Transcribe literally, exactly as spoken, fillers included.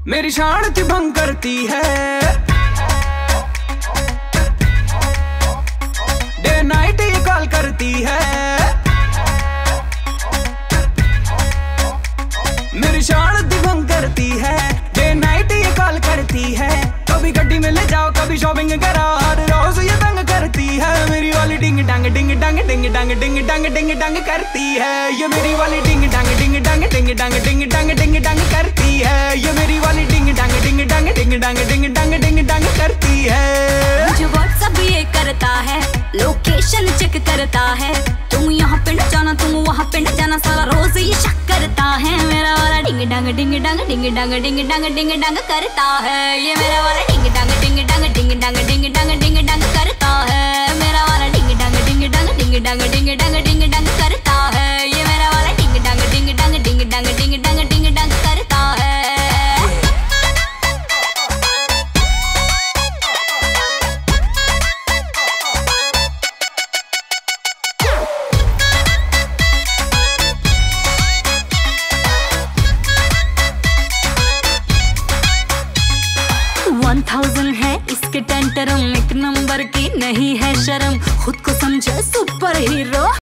मेरी शांति भंग करती है। डे नाइट ये कॉल करती है। मेरी शांति भंग करती है। डे नाइट ये कॉल करती है। कभी गड्डी में ले जाओ, कभी शॉपिंग कराओ, हर रोज ये तंग करती है। मेरी वाली डिंग डांग डिंग डांग डिंग डांग डिंग डांग डिंग डांग करती है। ये मेरी वाली डिंग डांग डिंग डांग डिंग डांग डिंग डांग डिंग डांग करती है। ये मेरी वाली डिंग डांग डिंग डांग डिंग डांग डिंग डांग डिंग डांग करती है। मुझे व्हाट्सएप ये करता है, लोकेशन चेक करता है। तुम यहाँ पे न जाना, तुम वहाँ पे न जाना, सारा रोज ये शक करता है। मेरा वाला डिंग डांग डिंग डांग डिंग डांग डिंग डांग डिंग डांग करता है। ये मेरा वाला डिंग डांग डिंग डांग डिंग डांग डिंग डांग डिंग डांग करता है। मेरा वाला डिंग डांग डिंग डांग डिंग डांग डिंग डांग डिंग डांग करता है। ये मेरा वाला डिंग डांग डिंग डांग डिंग डांग डिंग डांग डिंग डांग करता है। वन थाउजेंड है इसके टेंटरम, एक नंबर की नहीं है शर्म, खुद को समझे सुपर हीरो।